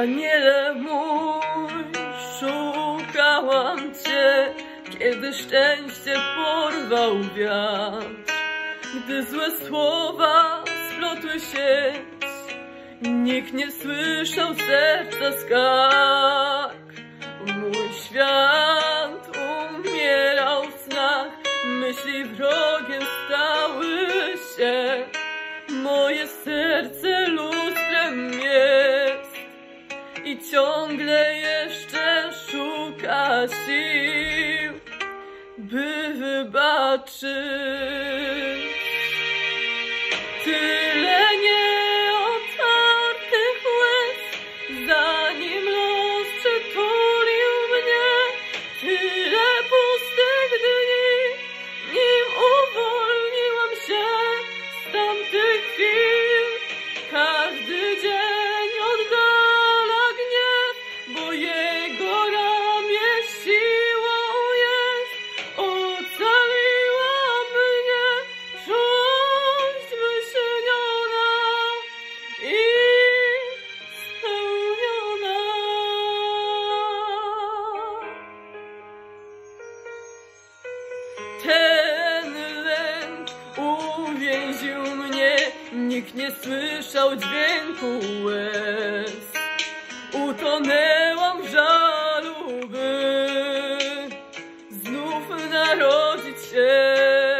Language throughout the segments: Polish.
Aniele mój, szukałam Cię, kiedy szczęście porwał wiatr, gdy złe słowa splotły sieć, nikt nie słyszał serca skarg. Mój świat umierał w snach, myśli wrogiem stały się, moje serce lustrem jest i ciągle jeszcze szuka sił, by wybaczyć. Tyle nieotartych łez, zanim los przytulił mnie, tyle pustych dni, nim uwolniłam się z tamtych chwil. Każdy dzień oddala gniew, bo jego ramię siłą jest. Ocaliła mnie czułość wyśniona i spełniona. Ten lęk uwięził mnie, nikt nie słyszał dźwięku łez. Utonęłam w żalu, by znów narodzić się.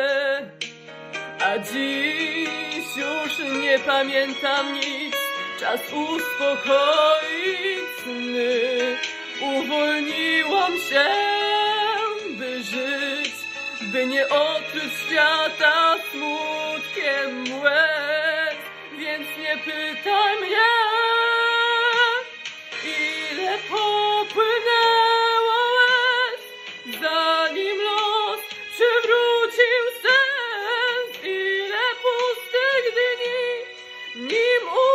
A dziś już nie pamiętam nic, czas uspokoić sny. Uwolniłam się, by żyć, by nie otruć świata smutkiem łez. Więc nie pytaj mnie, ile popłynęło łez, zanim los przywrócił sens. Ile pustych dni, nim